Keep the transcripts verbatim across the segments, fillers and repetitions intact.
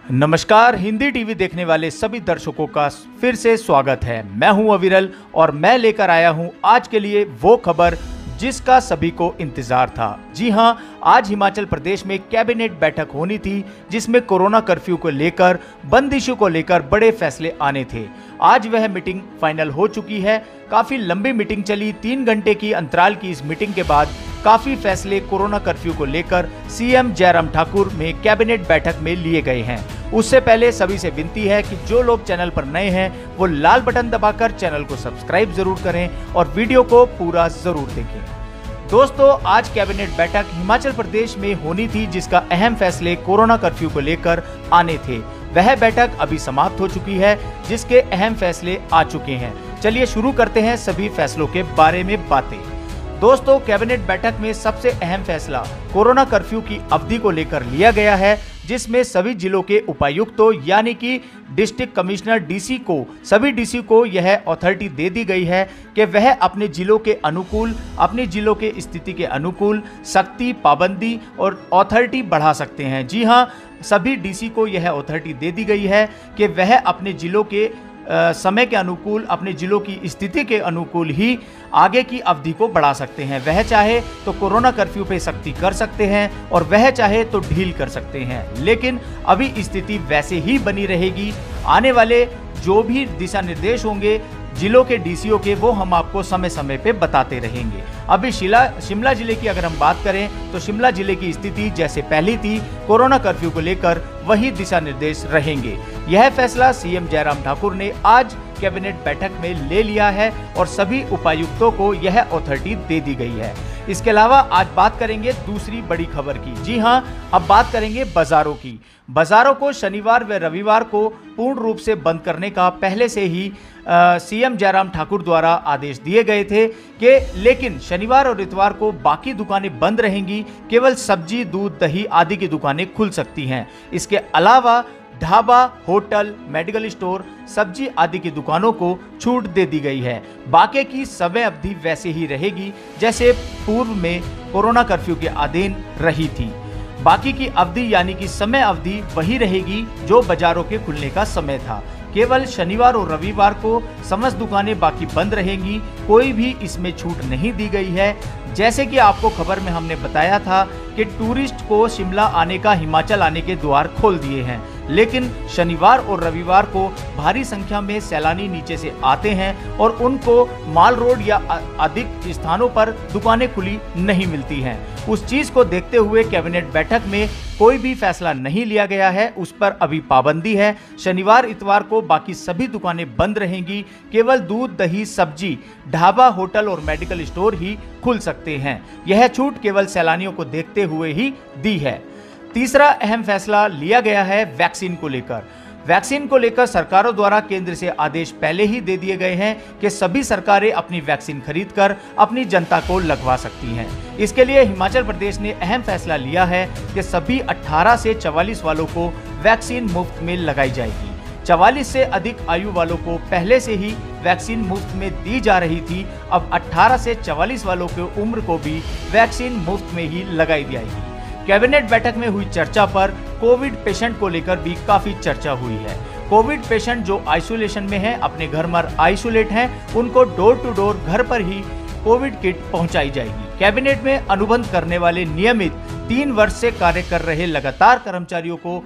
नमस्कार, हिंदी टीवी देखने वाले सभी दर्शकों का फिर से स्वागत है। मैं हूं अविरल और मैं लेकर आया हूं आज के लिए वो खबर जिसका सभी को इंतजार था। जी हां, आज हिमाचल प्रदेश में कैबिनेट बैठक होनी थी जिसमें कोरोना कर्फ्यू को लेकर, बंदिशों को लेकर बड़े फैसले आने थे। आज वह मीटिंग फाइनल हो चुकी है। काफी लंबी मीटिंग चली। तीन घंटे की अंतराल की इस मीटिंग के बाद काफी फैसले कोरोना कर्फ्यू को लेकर सीएम जयराम ठाकुर में कैबिनेट बैठक में लिए गए हैं। उससे पहले सभी से विनती है कि जो लोग चैनल पर नए हैं वो लाल बटन दबाकर चैनल को सब्सक्राइब जरूर करें और वीडियो को पूरा जरूर देखें। दोस्तों, आज कैबिनेट बैठक हिमाचल प्रदेश में होनी थी जिसका अहम फैसले कोरोना कर्फ्यू को लेकर आने थे। वह बैठक अभी समाप्त हो चुकी है जिसके अहम फैसले आ चुके हैं। चलिए शुरू करते हैं सभी फैसलों के बारे में बातें। दोस्तों, कैबिनेट बैठक में सबसे अहम फैसला कोरोना कर्फ्यू की अवधि को लेकर लिया गया है, जिसमें सभी जिलों के उपायुक्तों यानी कि डिस्ट्रिक्ट कमिश्नर डीसी को सभी डीसी को यह अथॉरिटी दे दी गई है कि वह अपने जिलों के अनुकूल, अपने जिलों के स्थिति के अनुकूल सख्ती, पाबंदी और अथॉरिटी बढ़ा सकते हैं। जी हां, सभी डीसी को यह अथॉरिटी दे दी गई है कि वह अपने जिलों के आ, समय के अनुकूल, अपने जिलों की स्थिति के अनुकूल ही आगे की अवधि को बढ़ा सकते हैं। वह चाहे तो कोरोना कर्फ्यू पे सख्ती कर सकते हैं और वह चाहे तो ढील कर सकते हैं, लेकिन अभी स्थिति वैसे ही बनी रहेगी। आने वाले जो भी दिशा निर्देश होंगे जिलों के डीसीओ के, वो हम आपको समय समय पे बताते रहेंगे। अभी शिला शिमला जिले की अगर हम बात करें तो शिमला जिले की स्थिति जैसे पहली थी कोरोना कर्फ्यू को लेकर वही दिशा निर्देश रहेंगे। यह फैसला सीएम जयराम ठाकुर ने आज कैबिनेट बैठक में ले लिया है और सभी उपायुक्तों को यह अथॉरिटी दे दी गई है। इसके अलावा आज बात करेंगे दूसरी बड़ी खबर की। जी हां, अब बात करेंगे बाजारों की। बाजारों को शनिवार व रविवार को पूर्ण रूप से बंद करने का पहले से ही सीएम जयराम ठाकुर द्वारा आदेश दिए गए थे कि लेकिन शनिवार और इतवार को बाकी दुकानें बंद रहेंगी। केवल सब्जी, दूध, दही आदि की दुकानें खुल सकती हैं। इसके अलावा ढाबा, होटल, मेडिकल स्टोर, सब्जी आदि की दुकानों को छूट दे दी गई है। बाकी की समय अवधि वैसे ही रहेगी जैसे पूर्व में कोरोना कर्फ्यू के अधीन रही थी। बाकी की अवधि यानी कि समय अवधि वही रहेगी जो बाजारों के खुलने का समय था। केवल शनिवार और रविवार को समस्त दुकानें बाकी बंद रहेंगी। कोई भी इसमें छूट नहीं दी गई है। जैसे कि आपको खबर में हमने बताया था कि टूरिस्ट को शिमला आने का, हिमाचल आने के द्वार खोल दिए हैं, लेकिन शनिवार और रविवार को भारी संख्या में सैलानी नीचे से आते हैं और उनको माल रोड या अधिक स्थानों पर दुकानें खुली नहीं मिलती हैं। उस चीज को देखते हुए कैबिनेट बैठक में कोई भी फैसला नहीं लिया गया है, उस पर अभी पाबंदी है। शनिवार इतवार को बाकी सभी दुकानें बंद रहेंगी। केवल दूध, दही, सब्जी, ढाबा, होटल और मेडिकल स्टोर ही खुल सकते हैं। यह छूट केवल सैलानियों को देखते हुए ही दी है। तीसरा अहम फैसला लिया गया है वैक्सीन को लेकर। वैक्सीन को लेकर सरकारों द्वारा केंद्र से आदेश पहले ही दे दिए गए हैं कि सभी सरकारें अपनी वैक्सीन खरीदकर अपनी जनता को लगवा सकती हैं। इसके लिए हिमाचल प्रदेश ने अहम फैसला लिया है कि सभी अठारह से चवालीस वालों को वैक्सीन मुफ्त में लगाई जाएगी। चवालीस से अधिक आयु वालों को पहले से ही वैक्सीन मुफ्त में दी जा रही थी। अब अठारह से चवालीस वालों की उम्र को भी वैक्सीन मुफ्त में ही लगाई जाएगी। कैबिनेट बैठक में हुई चर्चा पर कोविड पेशेंट को लेकर भी काफी चर्चा हुई है। कोविड पेशेंट जो आइसोलेशन में हैं, अपने घर में आइसोलेट हैं, उनको डोर टू डोर घर पर ही कोविड किट पहुंचाई जाएगी। कैबिनेट में अनुबंध करने वाले नियमित तीन वर्ष से कार्य कर रहे लगातार कर्मचारियों को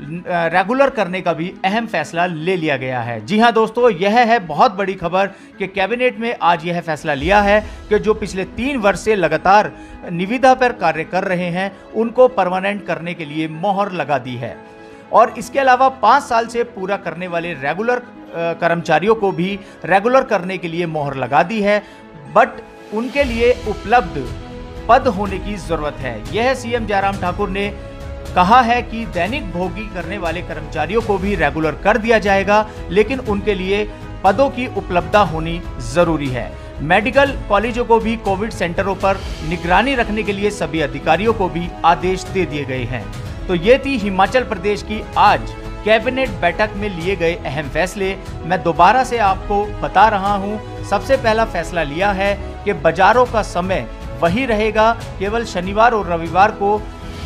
रेगुलर करने का भी अहम फैसला ले लिया गया है। जी हां दोस्तों, यह है बहुत बड़ी खबर कि कैबिनेट में आज यह फैसला लिया है कि जो पिछले तीन वर्ष से लगातार निविदा पर कार्य कर रहे हैं उनको परमानेंट करने के लिए मोहर लगा दी है। और इसके अलावा पाँच साल से पूरा करने वाले रेगुलर कर्मचारियों को भी रेगुलर करने के लिए मोहर लगा दी है, बट उनके लिए उपलब्ध पद होने की जरूरत है। यह सीएम जयराम ठाकुर ने कहा है कि दैनिक भोगी करने वाले कर्मचारियों को भी रेगुलर कर दिया जाएगा, लेकिन उनके लिए पदों की उपलब्धता होनी जरूरी है। मेडिकल कॉलेजों को भी कोविड सेंटरों पर निगरानी रखने के लिए सभी अधिकारियों को भी आदेश दे दिए गए हैं। तो ये थी हिमाचल प्रदेश की आज कैबिनेट बैठक में लिए गए अहम फैसले। मैं दोबारा से आपको बता रहा हूं, सबसे पहला फैसला लिया है कि बाजारों का समय वही रहेगा। केवल शनिवार और रविवार को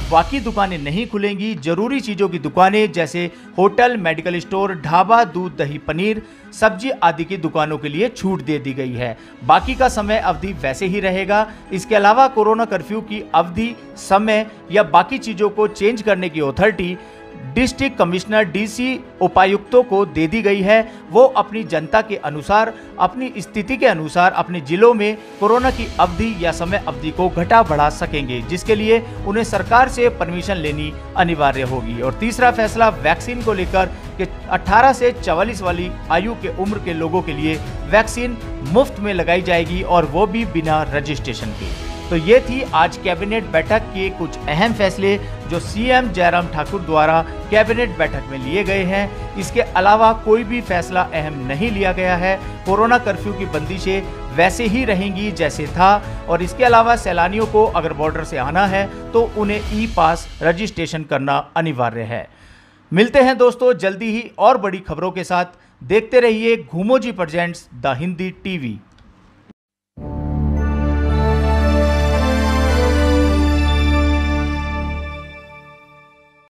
बाकी दुकानें नहीं खुलेंगी। जरूरी चीजों की दुकानें जैसे होटल, मेडिकल स्टोर, ढाबा, दूध, दही, पनीर, सब्जी आदि की दुकानों के लिए छूट दे दी गई है। बाकी का समय अवधि वैसे ही रहेगा। इसके अलावा कोरोना कर्फ्यू की अवधि, समय या बाकी चीजों को चेंज करने की अथॉरिटी डिस्ट्रिक्ट कमिश्नर, डीसी, उपायुक्तों को दे दी गई है। वो अपनी जनता के अनुसार, अपनी स्थिति के अनुसार अपने जिलों में कोरोना की अवधि या समय अवधि को घटा बढ़ा सकेंगे, जिसके लिए उन्हें सरकार से परमिशन लेनी अनिवार्य होगी। और तीसरा फैसला वैक्सीन को लेकर कि अठारह से चवालीस वाली आयु के उम्र के लोगों के लिए वैक्सीन मुफ्त में लगाई जाएगी और वो भी बिना रजिस्ट्रेशन के। तो ये थी आज कैबिनेट बैठक के कुछ अहम फैसले जो सीएम जयराम ठाकुर द्वारा कैबिनेट बैठक में लिए गए हैं। इसके अलावा कोई भी फैसला अहम नहीं लिया गया है। कोरोना कर्फ्यू की बंदिशें वैसे ही रहेंगी जैसे था। और इसके अलावा सैलानियों को अगर बॉर्डर से आना है तो उन्हें ई पास रजिस्ट्रेशन करना अनिवार्य है। मिलते हैं दोस्तों जल्दी ही और बड़ी खबरों के साथ। देखते रहिए Ghoomoji presents the Hindi TV.